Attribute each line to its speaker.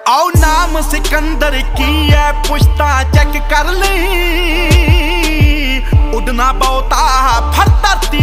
Speaker 1: आओ नाम सिकंदर की है पुश्ता चेक कर ली। उड़ना बहुता फर धरती